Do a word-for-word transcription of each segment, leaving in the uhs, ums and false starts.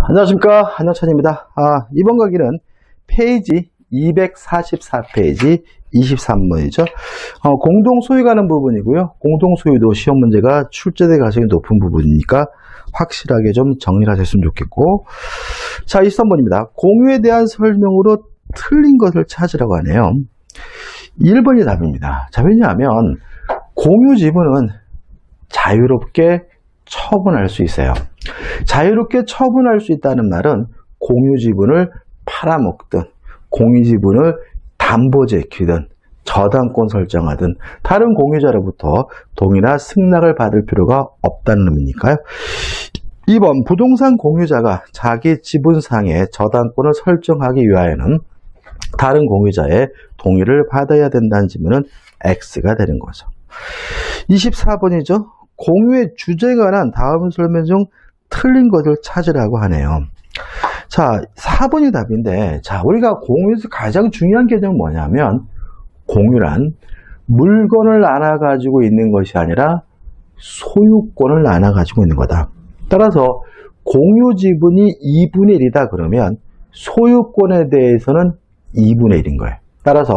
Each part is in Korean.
안녕하십니까, 한영찬입니다. 아, 이번 강의는 페이지 이백사십사 페이지 이십삼 번이죠. 어, 공동 소유가 하는 부분이고요. 공동 소유도 시험 문제가 출제될 가능성이 높은 부분이니까 확실하게 좀 정리를 하셨으면 좋겠고, 자, 이십삼 번입니다. 공유에 대한 설명으로 틀린 것을 찾으라고 하네요. 일 번이 답입니다. 자, 왜냐하면 공유 지분은 자유롭게 처분할 수 있어요. 자유롭게 처분할 수 있다는 말은 공유 지분을 팔아먹든 공유 지분을 담보제키든 저당권 설정하든 다른 공유자로부터 동의나 승낙을 받을 필요가 없다는 의미니까요. 이 번 부동산 공유자가 자기 지분상의 저당권을 설정하기 위하여는 다른 공유자의 동의를 받아야 된다는 질문은 X가 되는 거죠. 이십사 번이죠. 공유의 주제에 관한 다음 설명 중 틀린 것을 찾으라고 하네요. 자, 사 번이 답인데, 자, 우리가 공유에서 가장 중요한 개념은 뭐냐면, 공유란 물건을 나눠 가지고 있는 것이 아니라 소유권을 나눠 가지고 있는 거다. 따라서 공유 지분이 이분의 일이다 그러면 소유권에 대해서는 이분의 일인 거예요. 따라서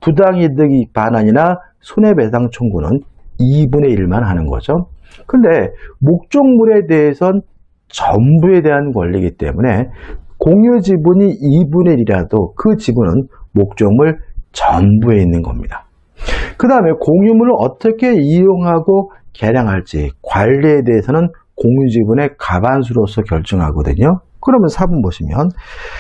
부당이득 반환이나 손해배상 청구는 이분의 일만 하는 거죠. 근데 목적물에 대해서는 전부에 대한 권리이기 때문에 공유 지분이 이분의 일이라도 그 지분은 목적물 전부에 있는 겁니다. 그 다음에 공유물을 어떻게 이용하고 개량할지 관리에 대해서는 공유 지분의 과반수로서 결정하거든요. 그러면 사 번 보시면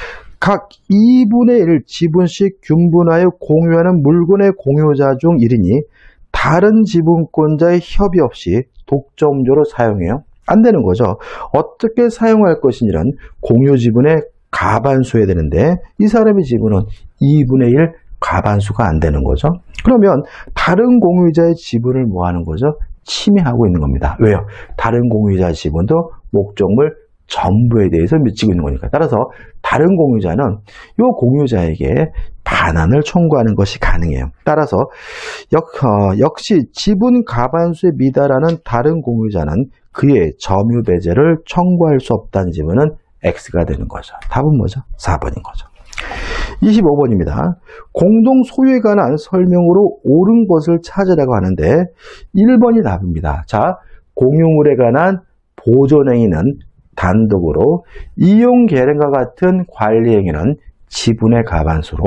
각 이분의 일 지분씩 균분하여 공유하는 물건의 공유자 중 일 인이 다른 지분권자의 협의 없이 독점적으로 사용해요. 안 되는 거죠. 어떻게 사용할 것인지는 공유 지분의 과반수여야 되는데 이 사람의 지분은 이분의 일 과반수가 안 되는 거죠. 그러면 다른 공유자의 지분을 뭐 하는 거죠? 침해하고 있는 겁니다. 왜요? 다른 공유자의 지분도 목적물 전부에 대해서 미치고 있는 거니까. 따라서 다른 공유자는 이 공유자에게 반환을 청구하는 것이 가능해요. 따라서 역, 어, 역시 지분 과반수에 미달하는 다른 공유자는 그의 점유 배제를 청구할 수 없다는 질문은 X가 되는 거죠. 답은 뭐죠? 사 번인 거죠. 이십오 번입니다. 공동 소유에 관한 설명으로 옳은 것을 찾으라고 하는데 일 번이 답입니다. 자, 공유물에 관한 보존행위는 단독으로 이용 계량과 같은 관리 행위는 지분의 과반수로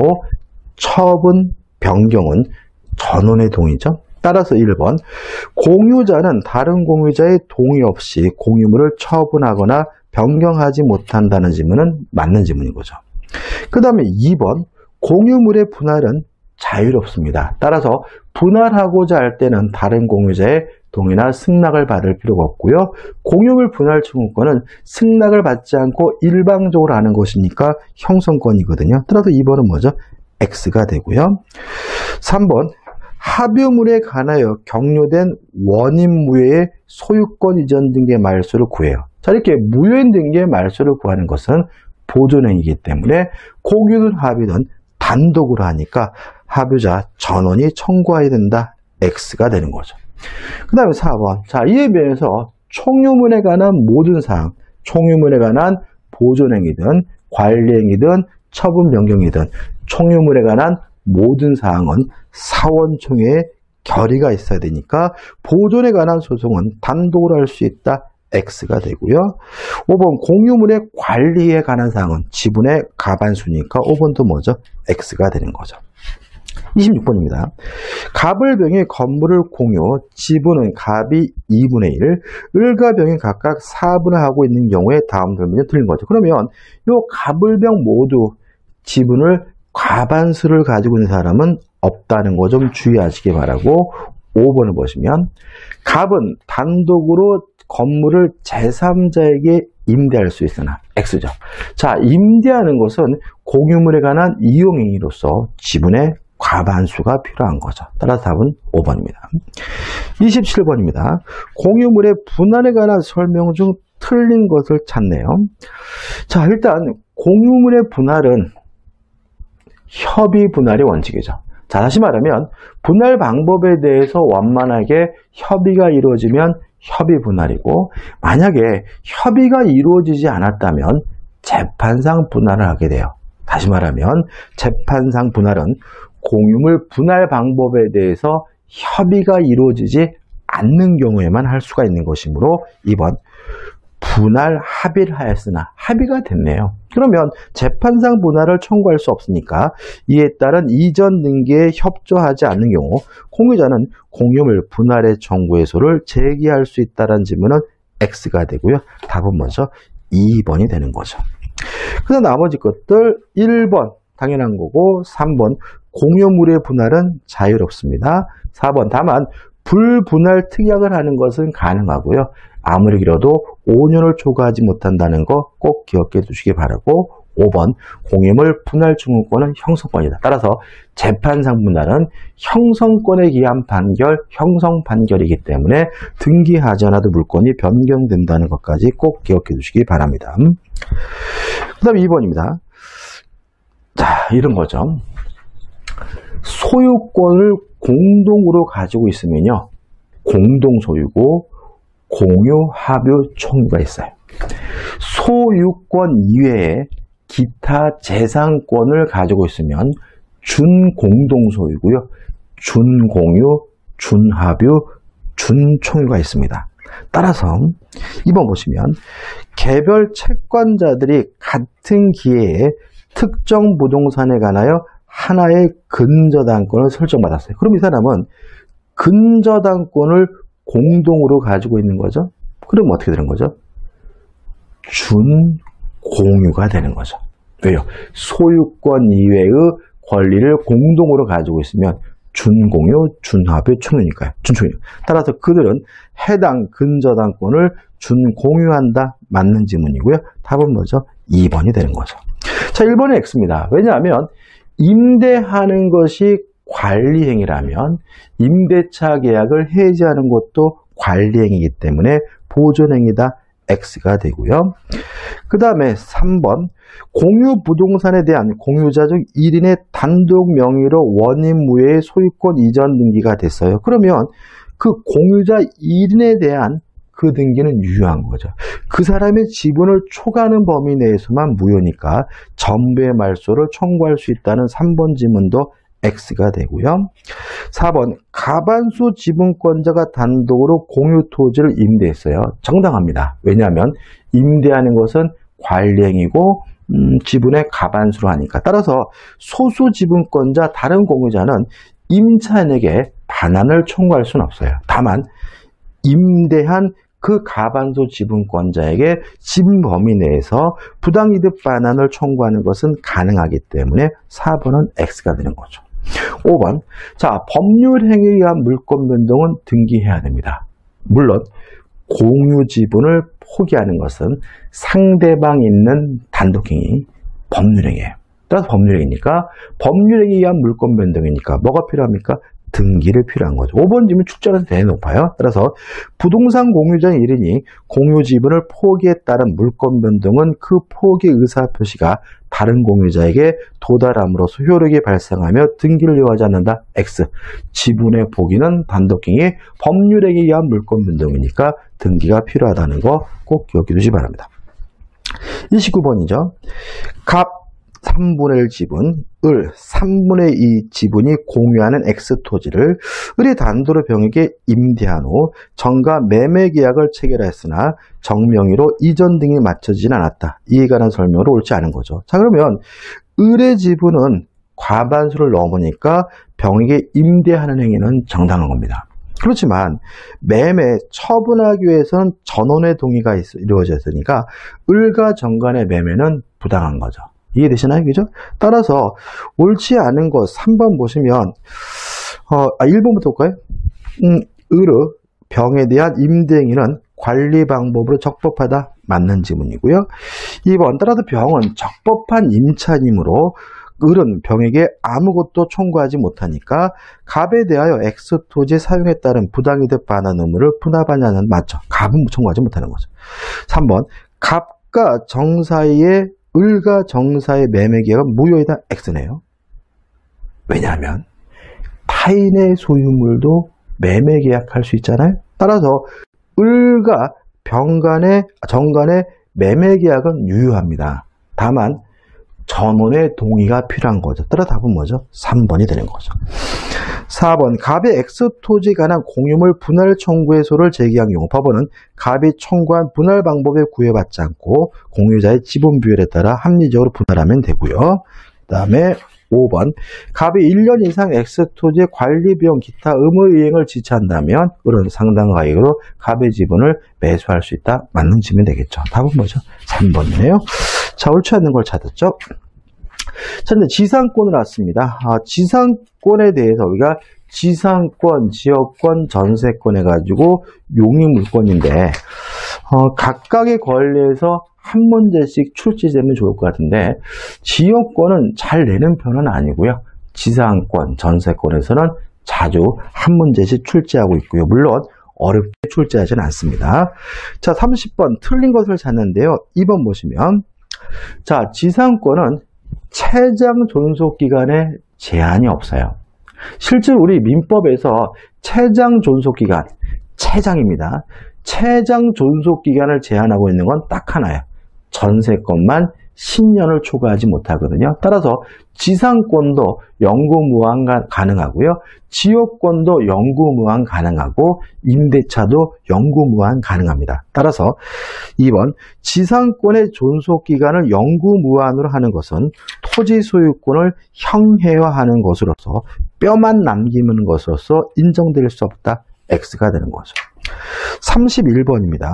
처분 변경은 전원의 동의죠. 따라서 일 번 공유자는 다른 공유자의 동의 없이 공유물을 처분하거나 변경하지 못한다는 질문은 맞는 질문인 거죠. 그 다음에 이 번 공유물의 분할은 자유롭습니다. 따라서 분할하고자 할 때는 다른 공유자의 동의나 승낙을 받을 필요가 없고요. 공유물 분할 청구권은 승낙을 받지 않고 일방적으로 하는 것이니까 형성권이거든요. 따라서 이 번은 뭐죠? X가 되고요. 삼 번 합유물에 관하여 격려된 원인 무효의 소유권 이전 등기의 말소를 구해요. 자, 이렇게 무효인 등기의 말소를 구하는 것은 보존행위이기 때문에 공유든 합의든 단독으로 하니까 합유자 전원이 청구해야 된다. X가 되는 거죠. 그 다음에 사 번. 자, 이에 비해서 총유물에 관한 모든 사항, 총유물에 관한 보존행위든 관리행위든 처분 변경이든 총유물에 관한 모든 사항은 사원총회에 결의가 있어야 되니까 보존에 관한 소송은 단독으로 할 수 있다. X가 되고요. 오 번 공유물의 관리에 관한 사항은 지분의 과반수니까 오 번도 뭐죠? X가 되는 거죠. 이십육 번입니다. 갑을 병이 건물을 공유, 지분은 갑이 이분의 일, 을과 병이 각각 사분을 하고 있는 경우에 다음 설명이 틀린 거죠. 그러면 이 갑을 병 모두 지분을 과반수를 가지고 있는 사람은 없다는 거 좀 주의하시기 바라고 오 번을 보시면 갑은 단독으로 건물을 제삼자에게 임대할 수 있으나 X죠. 자, 임대하는 것은 공유물에 관한 이용행위로서 지분의 과반수가 필요한 거죠. 따라서 답은 오 번입니다. 이십칠 번입니다. 공유물의 분할에 관한 설명 중 틀린 것을 찾네요. 자, 일단 공유물의 분할은 협의 분할이 원칙이죠. 자, 다시 말하면 분할 방법에 대해서 원만하게 협의가 이루어지면 협의 분할이고, 만약에 협의가 이루어지지 않았다면 재판상 분할을 하게 돼요. 다시 말하면 재판상 분할은 공유물 분할 방법에 대해서 협의가 이루어지지 않는 경우에만 할 수가 있는 것이므로 이 번 분할 합의를 하였으나 합의가 됐네요. 그러면 재판상 분할을 청구할 수 없으니까 이에 따른 이전 등기에 협조하지 않는 경우 공유자는 공유물 분할의 청구해소를 제기할 수 있다는 질문은 X가 되고요. 답은 먼저 이 번이 되는 거죠. 그 다음 나머지 것들 일 번 당연한 거고 삼 번 공유물의 분할은 자유롭습니다. 사 번 다만 불분할 특약을 하는 것은 가능하고요. 아무리 길어도 오 년을 초과하지 못한다는 거 꼭 기억해 두시기 바라고 오 번 공유물 분할 청구권은 형성권이다. 따라서 재판상 분할은 형성권에 기한 판결, 형성 판결이기 때문에 등기하지 않아도 물권이 변경된다는 것까지 꼭 기억해 두시기 바랍니다. 그 다음 이 번입니다. 자, 이런 거죠. 소유권을 공동으로 가지고 있으면요. 공동 소유고 공유, 합유, 총유가 있어요. 소유권 이외에 기타 재산권을 가지고 있으면 준공동소유고요. 준공유, 준합유, 준총유가 있습니다. 따라서 이번 보시면 개별 채권자들이 같은 기회에 특정 부동산에 관하여 하나의 근저당권을 설정받았어요. 그럼 이 사람은 근저당권을 공동으로 가지고 있는 거죠. 그럼 어떻게 되는 거죠? 준공유가 되는 거죠. 왜요? 소유권 이외의 권리를 공동으로 가지고 있으면 준공유, 준합유, 총유니까요. 준총유. 따라서 그들은 해당 근저당권을 준공유한다. 맞는 지문이고요. 답은 뭐죠? 이 번이 되는 거죠. 자, 일 번은 X입니다. 왜냐하면 임대하는 것이 관리행위라면 임대차 계약을 해지하는 것도 관리행위이기 때문에 보존행위다. X가 되고요. 그 다음에 삼 번 공유 부동산에 대한 공유자 중 일 인의 단독 명의로 원인무효의 소유권 이전 등기가 됐어요. 그러면 그 공유자 일 인에 대한 그 등기는 유효한 거죠. 그 사람의 지분을 초과하는 범위 내에서만 무효니까 전부의 말소를 청구할 수 있다는 삼 번 지문도 X가 되고요. 사 번 가반수 지분권자가 단독으로 공유 토지를 임대했어요. 정당합니다. 왜냐하면 임대하는 것은 관리행위고 음, 지분의 가반수로 하니까. 따라서 소수 지분권자 다른 공유자는 임차인에게 반환을 청구할 수는 없어요. 다만 임대한 그 가반수 지분권자에게 지분 범위 내에서 부당이득 반환을 청구하는 것은 가능하기 때문에 사 번은 X가 되는 거죠. 오 번 자, 법률 행위에 의한 물권 변동은 등기해야 됩니다. 물론 공유 지분을 포기하는 것은 상대방 있는 단독행위, 법률행위예요. 따라서 법률행위니까 법률행위에 의한 물권 변동이니까 뭐가 필요합니까? 등기를 필요한 거죠. 오 번 지문 출제가는 대단히 높아요. 따라서 부동산 공유자 일 인이 공유 지분을 포기에 따른 물권 변동은 그 포기 의사 표시가 다른 공유자에게 도달함으로써 효력이 발생하며 등기를 요하지 않는다. X. 지분의 포기는 단독행위, 법률행위에 의한 물권 변동이니까 등기가 필요하다는 거 꼭 기억해 두시기 바랍니다. 이십구 번이죠. 갑 삼분의 일 지분, 을 삼분의 이 지분이 공유하는 X 토지를 을이 단도로 병에게 임대한 후 정가 매매 계약을 체결했으나 정명의로 이전 등이 맞춰지진 않았다. 이에 관한 설명으로 옳지 않은 거죠. 자, 그러면 을의 지분은 과반수를 넘으니까 병에게 임대하는 행위는 정당한 겁니다. 그렇지만 매매 처분하기 위해서는 전원의 동의가 이루어져 있으니까 을과 정간의 매매는 부당한 거죠. 이해되시나요? 그죠? 따라서 옳지 않은 것 삼 번 보시면 어, 아, 일 번부터 볼까요? 음, 을의 병에 대한 임대행위는 관리 방법으로 적법하다. 맞는 지문이고요. 이 번 따라서 병은 적법한 임차이므로 을은 병에게 아무것도 청구하지 못하니까 갑에 대하여 X 토지 사용에 따른 부당이득 반환 의무를 분합하냐는 맞죠. 갑은 청구하지 못하는 거죠. 삼 번 갑과 정 사이에 을과 정 사이의 매매 계약은 무효이다. X네요. 왜냐하면 타인의 소유물도 매매 계약할 수 있잖아요. 따라서 을과 병 간의 정 간의 매매 계약은 유효합니다. 다만 전원의 동의가 필요한 거죠. 따라 답은 뭐죠? 삼 번이 되는 거죠. 사 번 갑의 X토지에 관한 공유물 분할 청구해소를 제기한 경우 법원은 갑이 청구한 분할 방법에 구애받지 않고 공유자의 지분 비율에 따라 합리적으로 분할하면 되고요. 그 다음에 오 번 갑이 일 년 이상 X토지의 관리 비용 기타 의무 이행을 지체한다면 그런 상당 가액으로 갑의 지분을 매수할 수 있다. 맞는 질문이 되겠죠. 답은 뭐죠? 삼 번이네요. 자, 옳지 않는 걸 찾았죠. 자, 이제 지상권을 왔습니다. 아, 지상권에 대해서 우리가 지상권, 지역권, 전세권 해가지고 용익물권인데 어, 각각의 권리에서 한 문제씩 출제되면 좋을 것 같은데 지역권은 잘 내는 편은 아니고요. 지상권, 전세권에서는 자주 한 문제씩 출제하고 있고요. 물론 어렵게 출제하지는 않습니다. 자, 삼십 번 틀린 것을 찾는데요. 이 번 보시면 자, 지상권은 채장 존속기간에 제한이 없어요. 실제 우리 민법에서 채장 존속기간, 채장입니다. 채장 존속기간을 제한하고 있는 건 딱 하나예요. 전세권만 십 년을 초과하지 못하거든요. 따라서 지상권도 영구무한 가능하고요. 지역권도 영구무한 가능하고 임대차도 영구무한 가능합니다. 따라서 이 번 지상권의 존속기간을 영구무한으로 하는 것은 토지 소유권을 형해화하는 것으로서 뼈만 남기는 것으로서 인정될 수 없다. X가 되는 거죠. 삼십일 번입니다.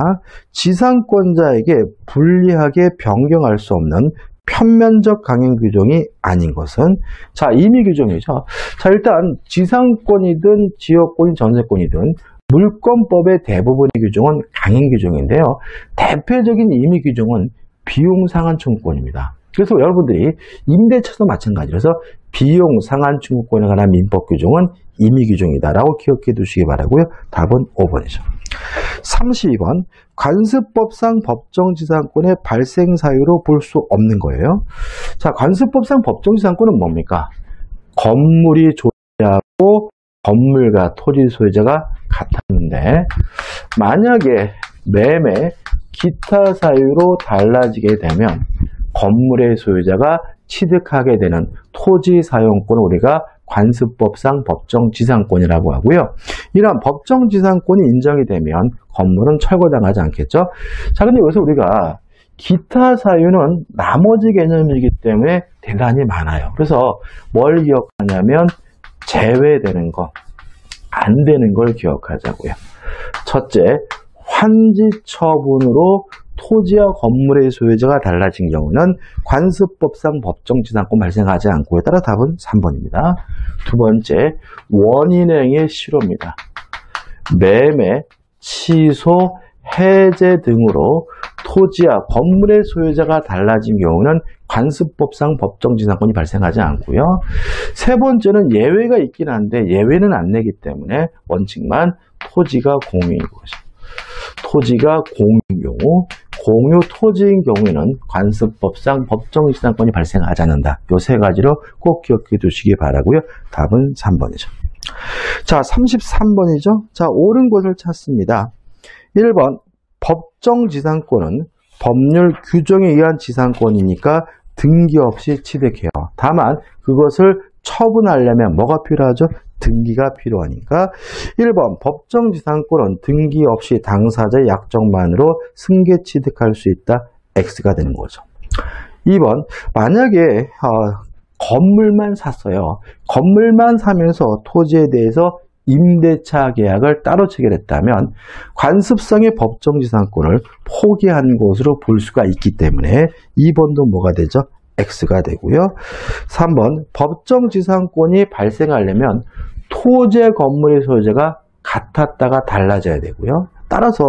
지상권자에게 불리하게 변경할 수 없는 편면적 강행 규정이 아닌 것은 자, 임의 규정이죠. 자, 일단 지상권이든 지역권이든 전세권이든 물권법의 대부분의 규정은 강행 규정인데요. 대표적인 임의 규정은 비용 상한 청구권입니다. 그래서 여러분들이 임대차도 마찬가지라서 비용 상한 청구권에 관한 민법 규정은 임의 규정이다라고 기억해 두시기 바라고요. 답은 오 번이죠. 삼십이 번 관습법상 법정지상권의 발생 사유로 볼 수 없는 거예요. 자, 관습법상 법정지상권은 뭡니까? 건물이 존재하고 건물과 토지 소유자가 같았는데 만약에 매매 기타 사유로 달라지게 되면 건물의 소유자가 취득하게 되는 토지 사용권을 우리가 관습법상 법정지상권이라고 하고요. 이러한 법정지상권이 인정이 되면 건물은 철거당하지 않겠죠. 자, 근데 여기서 우리가 기타 사유는 나머지 개념이기 때문에 대단히 많아요. 그래서 뭘 기억하냐면 제외되는 거, 안 되는 걸 기억하자고요. 첫째, 환지 처분으로 토지와 건물의 소유자가 달라진 경우는 관습법상 법정지상권 발생하지 않고요. 따라 답은 삼 번입니다. 두 번째, 원인행의 실효입니다. 매매, 취소, 해제 등으로 토지와 건물의 소유자가 달라진 경우는 관습법상 법정지상권이 발생하지 않고요. 세 번째는 예외가 있긴 한데 예외는 안 내기 때문에 원칙만 토지가 공유인 거죠. 토지가 공유인 경우, 공유 토지인 경우에는 관습법상 법정지상권이 발생하지 않는다. 이 세 가지로 꼭 기억해 두시기 바라고요. 답은 삼 번이죠. 자, 삼십삼 번이죠. 자, 옳은 것을 찾습니다. 일 번 법정지상권은 법률 규정에 의한 지상권이니까 등기 없이 취득해요. 다만 그것을 처분하려면 뭐가 필요하죠? 등기가 필요하니까 일 번 법정지상권은 등기 없이 당사자의 약정만으로 승계 취득할 수 있다. X가 되는 거죠. 이 번 만약에 어, 건물만 샀어요. 건물만 사면서 토지에 대해서 임대차 계약을 따로 체결했다면 관습성의 법정지상권을 포기한 것으로 볼 수가 있기 때문에 이 번도 뭐가 되죠? X가 되고요. 삼 번 법정지상권이 발생하려면 토지의 건물의 소유자가 같았다가 달라져야 되고요. 따라서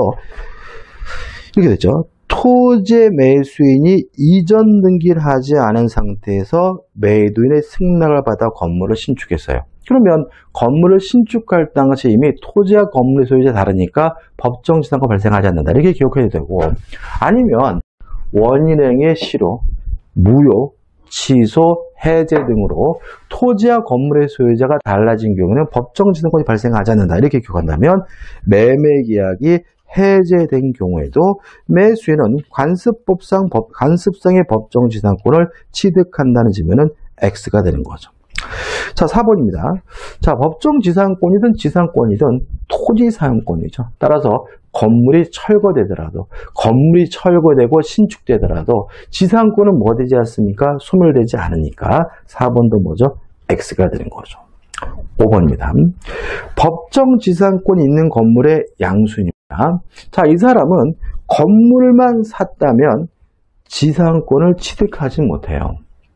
이렇게 되죠. 토지의 매수인이 이전 등기를 하지 않은 상태에서 매도인의 승낙을 받아 건물을 신축했어요. 그러면 건물을 신축할 당시 이미 토지와 건물의 소유자 다르니까 법정지상권 발생하지 않는다. 이렇게 기억해야 되고, 아니면 원인행의 실효, 무효, 취소, 해제 등으로 토지와 건물의 소유자가 달라진 경우는 법정지상권이 발생하지 않는다. 이렇게 기억한다면 매매계약이 해제된 경우에도 매수인은 관습법상 법, 관습상의 법정지상권을 취득한다는 지면은 X가 되는 거죠. 자, 사 번입니다. 자, 법정지상권이든 지상권이든 토지사용권이죠. 따라서 건물이 철거되더라도, 건물이 철거되고 신축되더라도 지상권은 뭐 되지 않습니까? 소멸되지 않으니까 사 번도 뭐죠? X가 되는 거죠. 오 번입니다. 법정지상권이 있는 건물의 양수입니다. 자, 이 사람은 건물만 샀다면 지상권을 취득하지 못해요.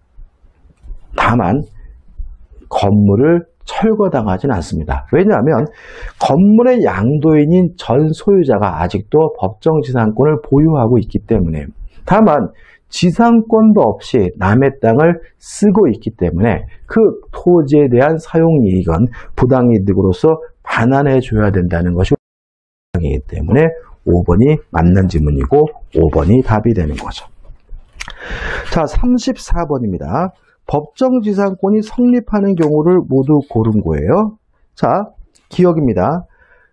다만 건물을 철거당하지는 않습니다. 왜냐하면 건물의 양도인인 전 소유자가 아직도 법정지상권을 보유하고 있기 때문에, 다만 지상권도 없이 남의 땅을 쓰고 있기 때문에 그 토지에 대한 사용이익은 부당이득으로서 반환해 줘야 된다는 것이 이기 때문에 오 번이 맞는 지문이고 오 번이 답이 되는 거죠. 자, 삼십사 번입니다. 법정지상권이 성립하는 경우를 모두 고른 거예요. 자, 기억입니다.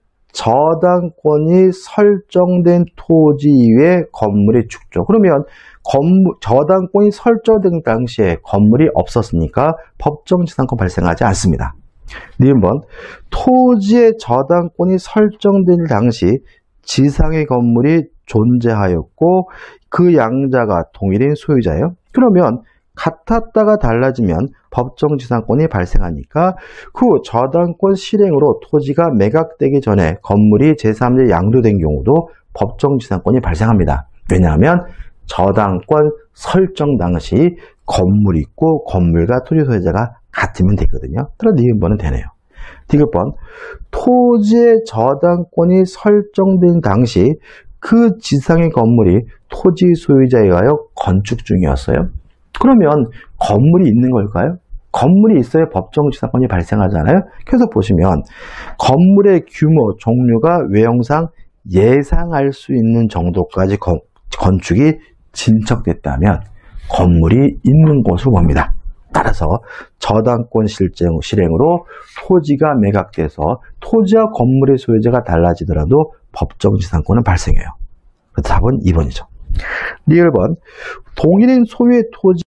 저당권이 설정된 토지 이외에 건물의 축조. 그러면 건물, 저당권이 설정된 당시에 건물이 없었으니까 법정지상권 발생하지 않습니다. 일 번, 토지의 저당권이 설정된 당시 지상의 건물이 존재하였고 그 양자가 동일인 소유자예요. 그러면 같았다가 달라지면 법정지상권이 발생하니까 그 저당권 실행으로 토지가 매각되기 전에 건물이 제삼자에 양도된 경우도 법정지상권이 발생합니다. 왜냐하면 저당권 설정 당시 건물이 있고 건물과 토지 소유자가 같으면 되거든요. 따라 이 번은 되네요. 디귿 번, 토지의 저당권이 설정된 당시 그 지상의 건물이 토지 소유자에 의하여 건축 중이었어요. 그러면 건물이 있는 걸까요? 건물이 있어야 법정지상권이 발생하잖아요. 그래서 보시면 건물의 규모, 종류가 외형상 예상할 수 있는 정도까지 건, 건축이 진척됐다면 건물이 있는 것으로 봅니다. 따라서 저당권 실행, 실행으로 토지가 매각돼서 토지와 건물의 소유자가 달라지더라도 법정지상권은 발생해요. 그래서 답은 이 번이죠. 일 번, 동일인 소유의 토지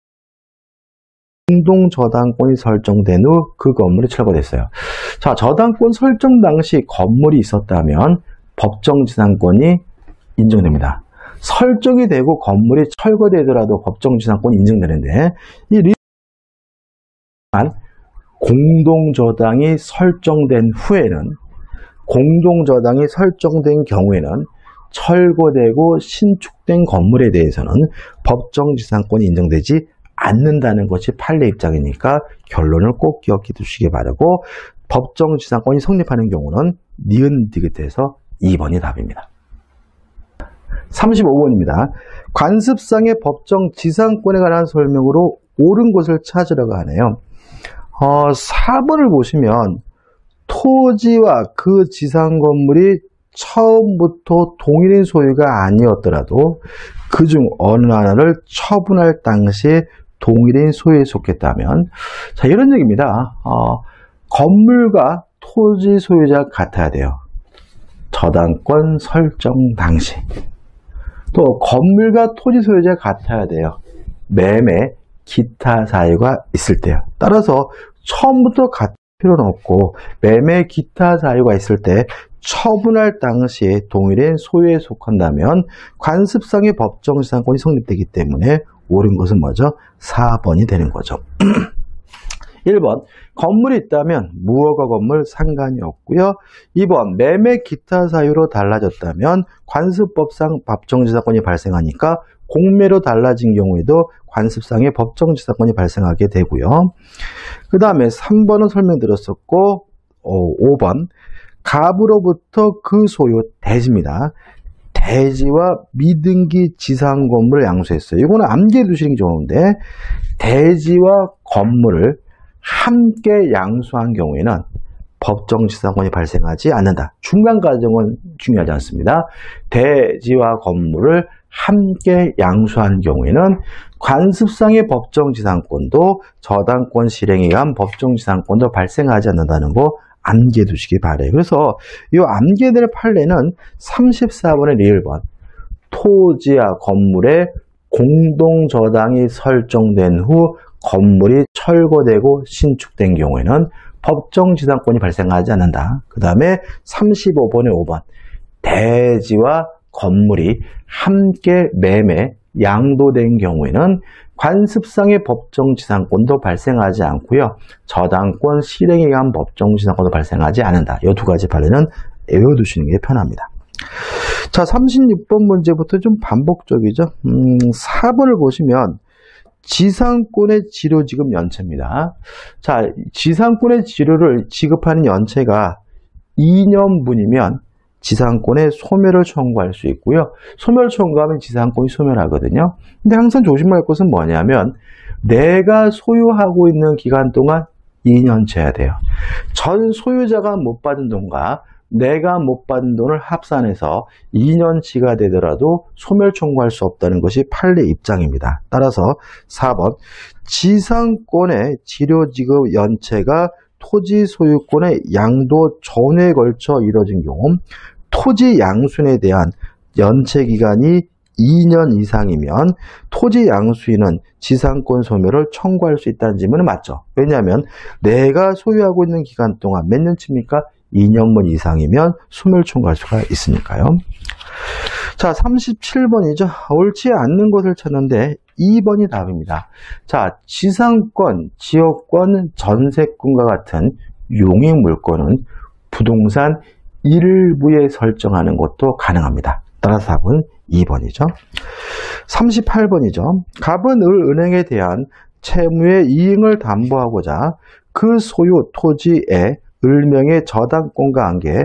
공동저당권이 설정된 후 그 건물이 철거됐어요. 자, 저당권 설정 당시 건물이 있었다면 법정지상권이 인정됩니다. 설정이 되고 건물이 철거되더라도 법정지상권이 인정되는데 이 공동저당이 설정된 후에는, 공동저당이 설정된 경우에는 철거되고 신축된 건물에 대해서는 법정지상권이 인정되지 않는다는 것이 판례 입장이니까 결론을 꼭 기억해 두시기 바라고, 법정지상권이 성립하는 경우는 니은 디귿에서 이 번이 답입니다. 삼십오 번입니다. 관습상의 법정지상권에 관한 설명으로 옳은 것을 찾으려고 하네요. 어, 사 번을 보시면 토지와 그 지상 건물이 처음부터 동일인 소유가 아니었더라도 그중 어느 하나를 처분할 당시에 동일인 소유에 속했다면, 자, 이런 얘기입니다. 어, 건물과 토지 소유자가 같아야 돼요. 저당권 설정 당시. 또 건물과 토지 소유자가 같아야 돼요. 매매, 기타 사유가 있을 때요. 따라서 처음부터 같을 필요는 없고 매매, 기타 사유가 있을 때 처분할 당시에 동일인 소유에 속한다면 관습상의 법정지상권이 성립되기 때문에 옳은 것은 뭐죠? 사 번이 되는 거죠. 일 번, 건물이 있다면 무허가 건물 상관이 없고요. 이 번, 매매 기타 사유로 달라졌다면 관습법상 법정지상권이 발생하니까 공매로 달라진 경우에도 관습상의 법정지상권이 발생하게 되고요. 그 다음에 삼 번은 설명드렸었고, 오 번, 갑으로부터 그 소유 대지입니다. 대지와 미등기 지상 건물을 양수했어요. 이거는 암기해 두시는 게 좋은데, 대지와 건물을 함께 양수한 경우에는 법정지상권이 발생하지 않는다. 중간 과정은 중요하지 않습니다. 대지와 건물을 함께 양수한 경우에는 관습상의 법정지상권도 저당권 실행에 의한 법정지상권도 발생하지 않는다는 거 암기해 두시기 바래요. 그래서 이 암기될 판례는 삼십사 번의 일 번. 토지와 건물에 공동저당이 설정된 후 건물이 철거되고 신축된 경우에는 법정지상권이 발생하지 않는다. 그 다음에 삼십오 번의 오 번. 대지와 건물이 함께 매매, 양도된 경우에는 관습상의 법정지상권도 발생하지 않고요. 저당권 실행에 의한 법정지상권도 발생하지 않는다. 이 두 가지 판례는 외워두시는 게 편합니다. 자, 삼십육 번 문제부터 좀 반복적이죠. 음, 사 번을 보시면 지상권의 지료 지급 연체입니다. 자, 지상권의 지료를 지급하는 연체가 이 년분이면 지상권의 소멸을 청구할 수 있고요. 소멸 청구하면 지상권이 소멸하거든요. 근데 항상 조심할 것은 뭐냐면 내가 소유하고 있는 기간 동안 이 년째야 돼요. 전 소유자가 못 받은 돈과 내가 못 받은 돈을 합산해서 이 년치가 되더라도 소멸 청구할 수 없다는 것이 판례 입장입니다. 따라서 사 번 지상권의 지료 지급 연체가 토지 소유권의 양도 전후에 걸쳐 이뤄진 경우 토지 양수인에 대한 연체 기간이 이 년 이상이면 토지 양수인은 지상권 소멸을 청구할 수 있다는 질문은 맞죠. 왜냐하면 내가 소유하고 있는 기간 동안 몇 년치입니까? 이 년분 이상이면 소멸 청구할 수가 있으니까요. 자, 삼십칠 번이죠. 옳지 않는 것을 찾는데 이 번이 답입니다. 자, 지상권, 지역권, 전세권과 같은 용익 물권은 부동산 일부에 설정하는 것도 가능합니다. 따라서 답은 이 번이죠. 삼십팔 번이죠. 갑은 을 은행에 대한 채무의 이행을 담보하고자 그 소유 토지에 을명의 저당권과 관계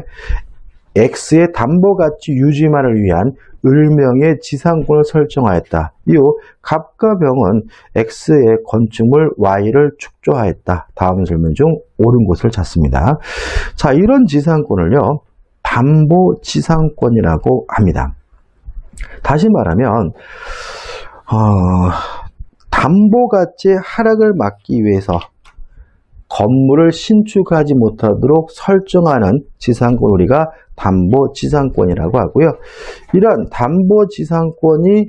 X의 담보가치 유지만을 위한 을명의 지상권을 설정하였다. 이후 갑과 병은 X의 건축물 Y를 축조하였다. 다음 설명 중 옳은 것을 찾습니다. 자, 이런 지상권을요, 담보지상권이라고 합니다. 다시 말하면 어, 담보가치의 하락을 막기 위해서 건물을 신축하지 못하도록 설정하는 지상권 우리가 담보지상권이라고 하고요. 이런 담보지상권이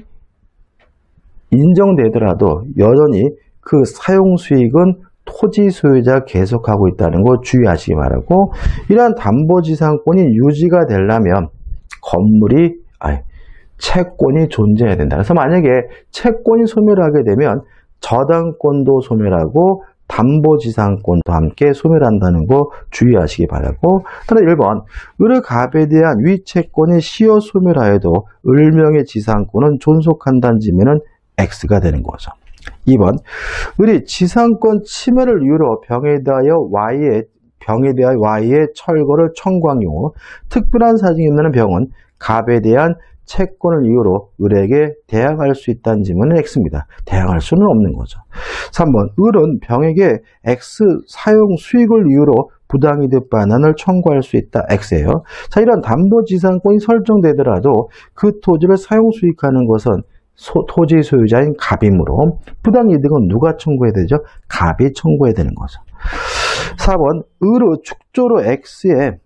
인정되더라도 여전히 그 사용수익은 토지 소유자가 계속하고 있다는 거 주의하시기 바라고, 이러한 담보지상권이 유지가 되려면 건물이 아니, 채권이 존재해야 된다. 그래서 만약에 채권이 소멸하게 되면 저당권도 소멸하고 담보지상권도 함께 소멸한다는 거 주의하시기 바라고, 따라 일 번 을의 갑에 대한 위채권이 시효 소멸하여도 을명의 지상권은 존속한다는 지면은 X가 되는 거죠. 이 번 을이 지상권 침해를 이유로 병에 대하여 Y의 병에 대하여 Y의 철거를 청구한 경우 특별한 사정이 있는 병은 갑에 대한 채권을 이유로 을에게 대항할 수 있다는 지문은 X입니다. 대항할 수는 없는 거죠. 삼 번 을은 병에게 X 사용 수익을 이유로 부당이득 반환을 청구할 수 있다. X예요. 자, 이런 담보지상권이 설정되더라도 그 토지를 사용 수익하는 것은 소, 토지 소유자인 갑이므로 부당이득은 누가 청구해야 되죠? 갑이 청구해야 되는 거죠. 사 번 을의 축조로 X의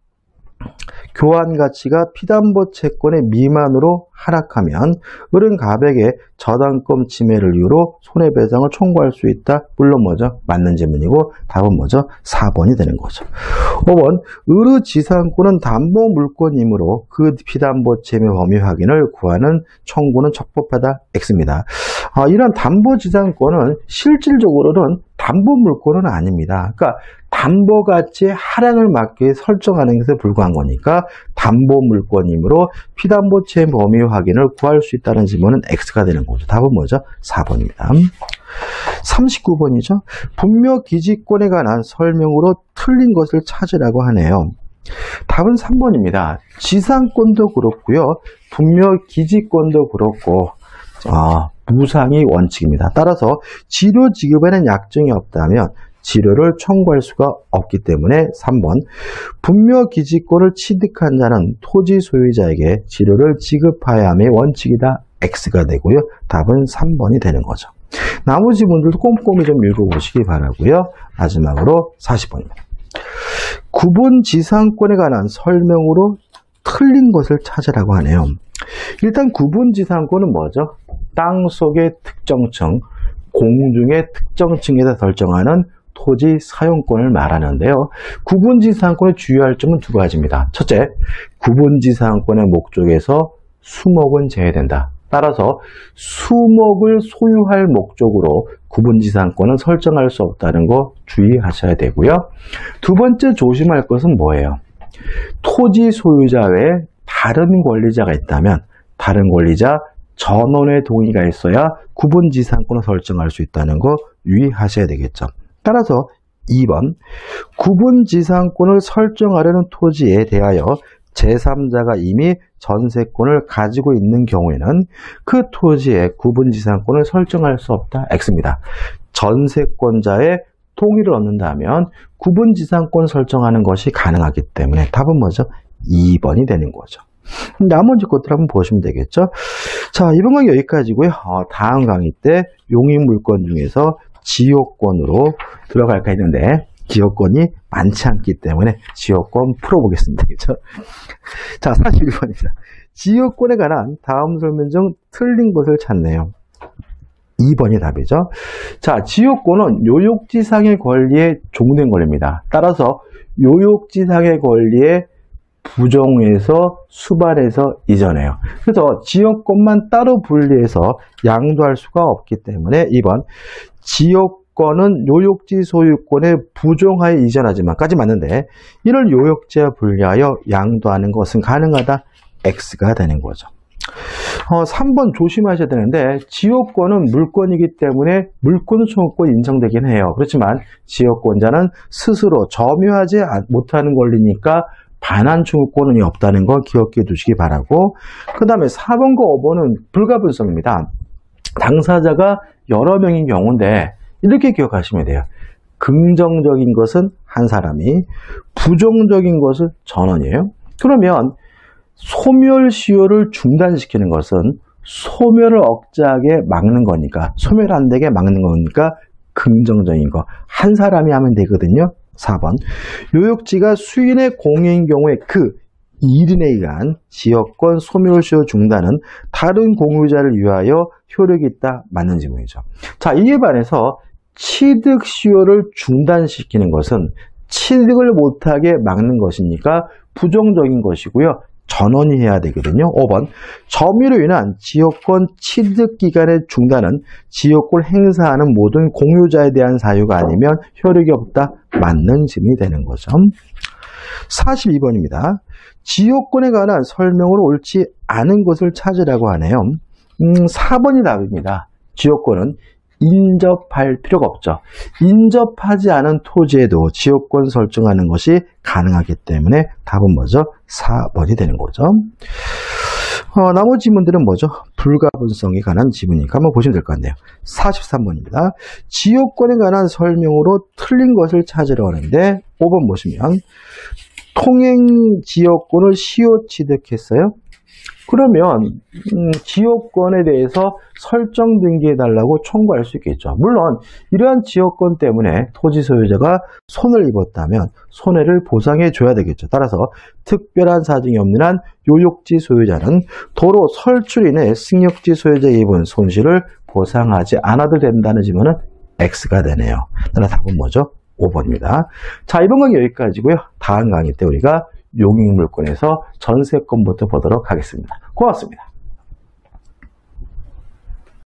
교환 가치가 피담보 채권의 미만으로 하락하면 을은 갑에게 저당권 침해를 이유로 손해배상을 청구할 수 있다. 물론 뭐죠? 맞는 질문이고 답은 뭐죠? 사 번이 되는 거죠. 오 번 을의 지상권은 담보 물권이므로 그 피담보 침해 범위 확인을 구하는 청구는 적법하다. X입니다. 아, 이런 담보 지상권은 실질적으로는 담보 물권은 아닙니다. 그러니까 담보 가치의 하락을 막기 위해 설정하는 것에 불과한 거니까 담보 물권이므로 피담보 채무 범위 확인을 구할 수 있다는 질문은 X가 되는 거죠. 답은 뭐죠? 사 번입니다. 삼십구 번이죠. 분묘 기지권에 관한 설명으로 틀린 것을 찾으라고 하네요. 답은 삼 번입니다. 지상권도 그렇고요. 분묘 기지권도 그렇고 어, 무상이 원칙입니다. 따라서 지료 지급에는 약정이 없다면 지료를 청구할 수가 없기 때문에 삼 번 분묘 기지권을 취득한 자는 토지 소유자에게 지료를 지급해야 함의 원칙이다. X가 되고요. 답은 삼 번이 되는 거죠. 나머지 분들도 꼼꼼히 좀 읽어보시기 바라고요. 마지막으로 사십 번입니다. 구분지상권에 관한 설명으로 틀린 것을 찾으라고 하네요. 일단 구분지상권은 뭐죠? 땅속의 특정층, 공중의 특정층에서 설정하는 토지 사용권을 말하는데요. 구분지상권의 주의할 점은 두 가지입니다. 첫째, 구분지상권의 목적에서 수목은 제외된다. 따라서 수목을 소유할 목적으로 구분지상권은 설정할 수 없다는 거 주의하셔야 되고요. 두 번째 조심할 것은 뭐예요? 토지 소유자 외에 다른 권리자가 있다면 다른 권리자 전원의 동의가 있어야 구분지상권을 설정할 수 있다는 거 유의하셔야 되겠죠. 따라서 이 번, 구분지상권을 설정하려는 토지에 대하여 제삼자가 이미 전세권을 가지고 있는 경우에는 그 토지에 구분지상권을 설정할 수 없다. X입니다. 전세권자의 동의를 얻는다면 구분지상권 설정하는 것이 가능하기 때문에 답은 뭐죠? 이 번이 되는 거죠. 나머지 것들 한번 보시면 되겠죠. 자, 이번 강의 여기까지고요. 어, 다음 강의 때 용익물권 중에서 지역권으로 들어갈까 했는데 지역권이 많지 않기 때문에 지역권 풀어보겠습니다. 그렇죠? 자, 사십일 번입니다. 지역권에 관한 다음 설명 중 틀린 것을 찾네요. 이 번이 답이죠. 자, 지역권은 요역지상의 권리에 종된 권리입니다. 따라서 요역지상의 권리에 부정해서 수반해서 이전해요. 그래서 지역권만 따로 분리해서 양도할 수가 없기 때문에 이 번 지역권은 요역지 소유권에 부정하여 이전하지만 까지 맞는데 이를 요역지와 분리하여 양도하는 것은 가능하다. X가 되는 거죠. 어, 삼 번 조심하셔야 되는데 지역권은 물권이기 때문에 물권 소유권 인정되긴 해요. 그렇지만 지역권자는 스스로 점유하지 못하는 권리니까 반환 청구권이 없다는 거 기억해 두시기 바라고, 그 다음에 사 번과 오 번은 불가분성입니다. 당사자가 여러 명인 경우인데 이렇게 기억하시면 돼요. 긍정적인 것은 한 사람이, 부정적인 것은 전원이에요. 그러면 소멸시효를 중단시키는 것은 소멸을 억제하게 막는 거니까, 소멸 안 되게 막는 거니까 긍정적인 거 한 사람이 하면 되거든요. 사 번 요역지가 수인의 공유인 경우에 그 일 인에 의한 지역권 소멸시효 중단은 다른 공유자를 위하여 효력이 있다. 맞는 질문이죠. 자, 이에 반해서 취득시효를 중단시키는 것은 취득을 못하게 막는 것이니까 부정적인 것이고요. 전원이 해야 되거든요. 오 번 점유로 인한 지역권 취득기간의 중단은 지역권 행사하는 모든 공유자에 대한 사유가 아니면 효력이 없다. 맞는 질문이 되는 거죠. 사십이 번입니다. 지역권에 관한 설명으로 옳지 않은 것을 찾으라고 하네요. 음, 사 번이 답입니다. 지역권은 인접할 필요가 없죠. 인접하지 않은 토지에도 지역권 설정하는 것이 가능하기 때문에 답은 뭐죠? 사 번이 되는 거죠. 어, 나머지 지문들은 뭐죠? 불가분성에 관한 지문이니까 한번 보시면 될 것 같네요. 사십삼 번입니다. 지역권에 관한 설명으로 틀린 것을 찾으러 하는데 오 번 보시면 통행 지역권을 시효 취득했어요. 그러면 음, 지역권에 대해서 설정 등기해달라고 청구할 수 있겠죠. 물론 이러한 지역권 때문에 토지 소유자가 손을 입었다면 손해를 보상해 줘야 되겠죠. 따라서 특별한 사정이 없는 한 요역지 소유자는 도로 설출 인해 승역지 소유자에 입은 손실을 보상하지 않아도 된다는 질문은 X가 되네요. 따라서 답은 뭐죠? 오 번입니다. 자, 이번 강의 여기까지고요. 다음 강의 때 우리가 용익물권에서 전세권부터 보도록 하겠습니다. 고맙습니다.